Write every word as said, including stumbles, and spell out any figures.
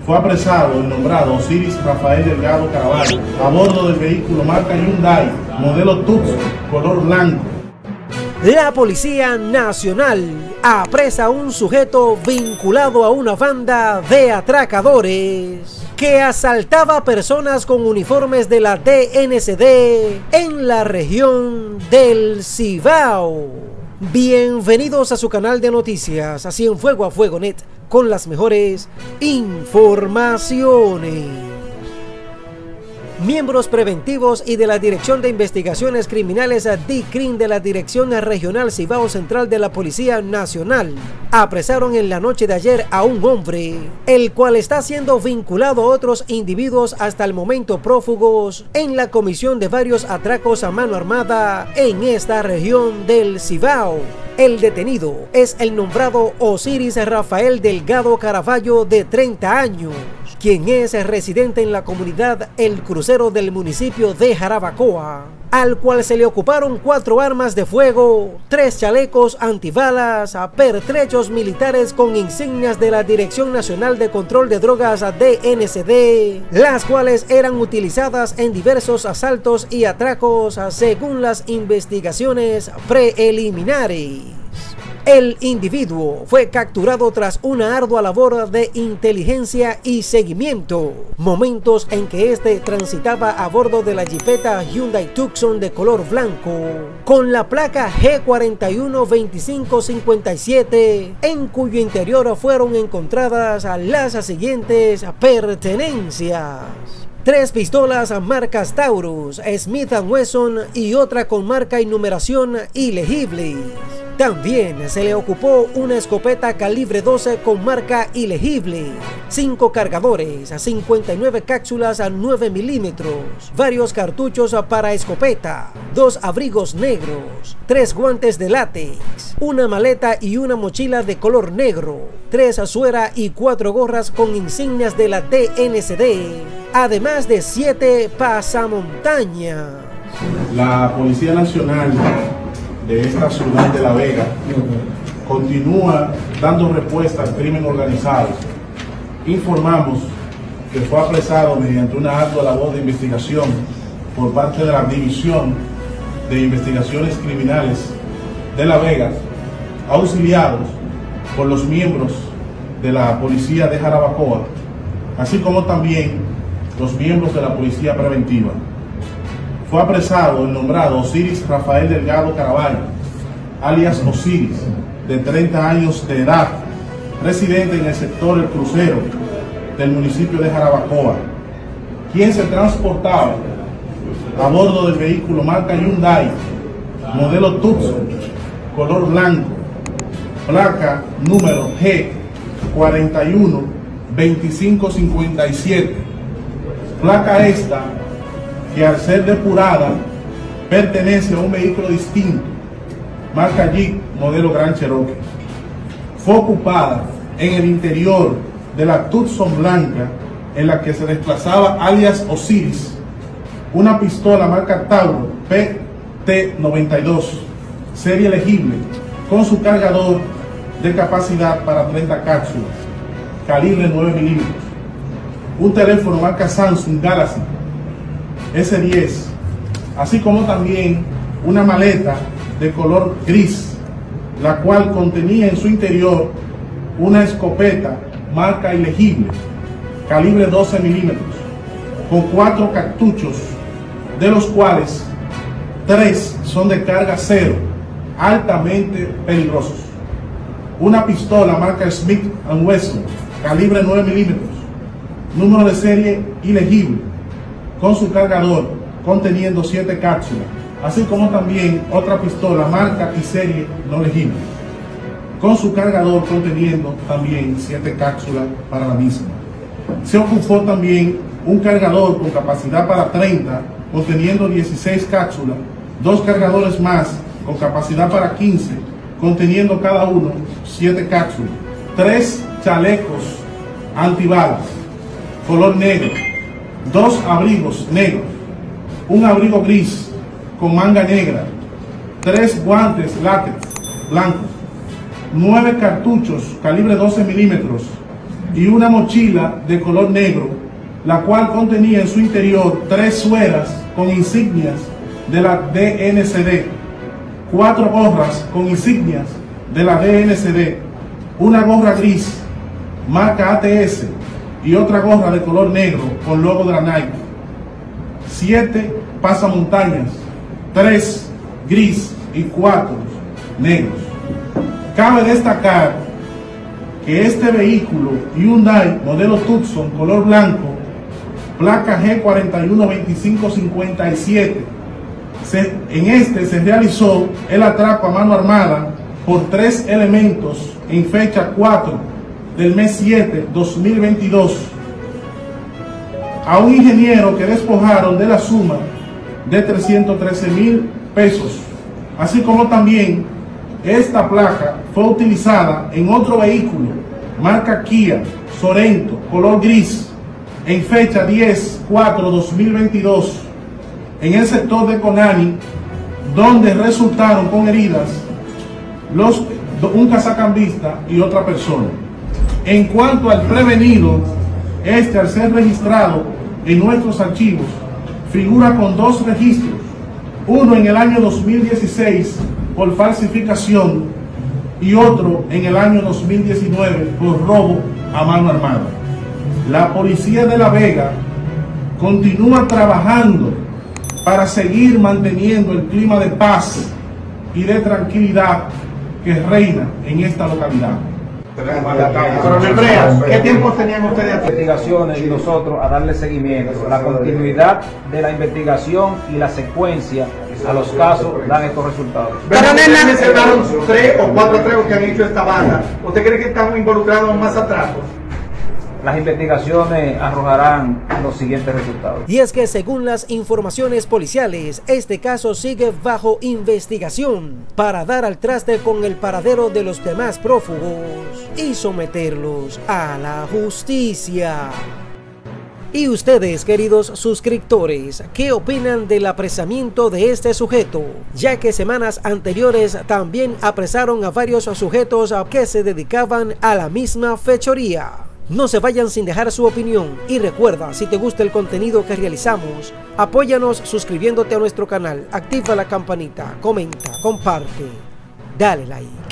fue apresado el nombrado Osiris Rafael Delgado Caraballo a bordo del vehículo marca Hyundai, modelo Tucson, color blanco. La Policía Nacional apresa a un sujeto vinculado a una banda de atracadores que asaltaba personas con uniformes de la D N C D en la región del Cibao. Bienvenidos a su canal de noticias, así en Fuego a Fuego Net, con las mejores informaciones. Miembros preventivos y de la Dirección de Investigaciones Criminales D I C R I M de la Dirección Regional Cibao Central de la Policía Nacional apresaron en la noche de ayer a un hombre, el cual está siendo vinculado a otros individuos hasta el momento prófugos en la comisión de varios atracos a mano armada en esta región del Cibao. El detenido es el nombrado Osiris Rafael Delgado Caraballo, de treinta años, quien es residente en la comunidad El Crucero del municipio de Jarabacoa, al cual se le ocuparon cuatro armas de fuego, tres chalecos antibalas, pertrechos militares con insignias de la Dirección Nacional de Control de Drogas D N C D, las cuales eran utilizadas en diversos asaltos y atracos según las investigaciones preliminares. El individuo fue capturado tras una ardua labor de inteligencia y seguimiento, momentos en que este transitaba a bordo de la jipeta Hyundai Tucson de color blanco, con la placa G cuatro uno dos cinco cinco siete, en cuyo interior fueron encontradas las siguientes pertenencias: tres pistolas marcas Taurus, Smith and Wesson y otra con marca y numeración ilegibles. También se le ocupó una escopeta calibre doce con marca ilegible, cinco cargadores, cincuenta y nueve cápsulas a nueve milímetros, varios cartuchos para escopeta, dos abrigos negros, tres guantes de látex, una maleta y una mochila de color negro, tres sueras y cuatro gorras con insignias de la D N C D, además de siete pasamontañas. La Policía Nacional de esta ciudad de La Vega continúa dando respuesta al crimen organizado. Informamos que fue apresado mediante una ardua labor de investigación por parte de la División de Investigaciones Criminales de La Vega, auxiliados por los miembros de la Policía de Jarabacoa, así como también los miembros de la Policía Preventiva. Fue apresado el nombrado Osiris Rafael Delgado Caraballo, alias Osiris, de treinta años de edad, residente en el sector El Crucero del municipio de Jarabacoa, quien se transportaba a bordo del vehículo marca Hyundai, modelo Tucson, color blanco, placa número G cuatro uno dos cinco cinco siete, placa esta que al ser depurada pertenece a un vehículo distinto, marca Jeep, modelo Grand Cherokee. Fue ocupada en el interior de la Tucson blanca en la que se desplazaba alias Osiris una pistola marca Taurus P T noventa y dos, serie elegible, con su cargador de capacidad para treinta cápsulas, calibre nueve milímetros, un teléfono marca Samsung Galaxy S diez, así como también una maleta de color gris, la cual contenía en su interior una escopeta marca ilegible, calibre doce milímetros, con cuatro cartuchos, de los cuales tres son de carga cero, altamente peligrosos, una pistola marca Smith and Wesson, calibre nueve milímetros, número de serie ilegible, con su cargador conteniendo siete cápsulas, así como también otra pistola marca y serie no legible, con su cargador conteniendo también siete cápsulas para la misma. Se ocupó también un cargador con capacidad para treinta, conteniendo dieciséis cápsulas, dos cargadores más con capacidad para quince, conteniendo cada uno siete cápsulas, tres chalecos antibalas, color negro, dos abrigos negros, un abrigo gris con manga negra, tres guantes látex blancos, nueve cartuchos calibre doce milímetros, y una mochila de color negro, la cual contenía en su interior tres sueras con insignias de la D N C D, cuatro gorras con insignias de la D N C D, una gorra gris marca A T S y otra gorra de color negro con logo de la Nike, siete pasamontañas, tres gris y cuatro negros. Cabe destacar que este vehículo Hyundai modelo Tucson color blanco, placa G cuatro uno dos cinco cinco siete, se, en este se realizó el atraco a mano armada por tres elementos en fecha cuatro del mes siete dos mil veintidós a un ingeniero que despojaron de la suma de trescientos trece mil pesos, así como también esta placa fue utilizada en otro vehículo marca Kia Sorento color gris en fecha diez cuatro dos mil veintidós en el sector de Conani, donde resultaron con heridas los, un cazacambista y otra persona. En cuanto al prevenido, este al ser registrado en nuestros archivos figura con dos registros, uno en el año dos mil dieciséis por falsificación y otro en el año dos mil diecinueve por robo a mano armada. La policía de La Vega continúa trabajando para seguir manteniendo el clima de paz y de tranquilidad que reina en esta localidad. Coronel Brea, ¿qué tiempo tenían ustedes aquí? Investigaciones y nosotros a darle seguimiento, la continuidad de la investigación y la secuencia a los casos dan estos resultados. Pero ustedes mencionaron tres o cuatro atracos que han hecho esta banda. ¿Usted cree que están involucrados en más atracos? Las investigaciones arrojarán los siguientes resultados. Y es que según las informaciones policiales, este caso sigue bajo investigación para dar al traste con el paradero de los demás prófugos y someterlos a la justicia. ¿Y ustedes, queridos suscriptores, qué opinan del apresamiento de este sujeto? Ya que semanas anteriores también apresaron a varios sujetos que se dedicaban a la misma fechoría. No se vayan sin dejar su opinión y recuerda, si te gusta el contenido que realizamos, apóyanos suscribiéndote a nuestro canal, activa la campanita, comenta, comparte, dale like.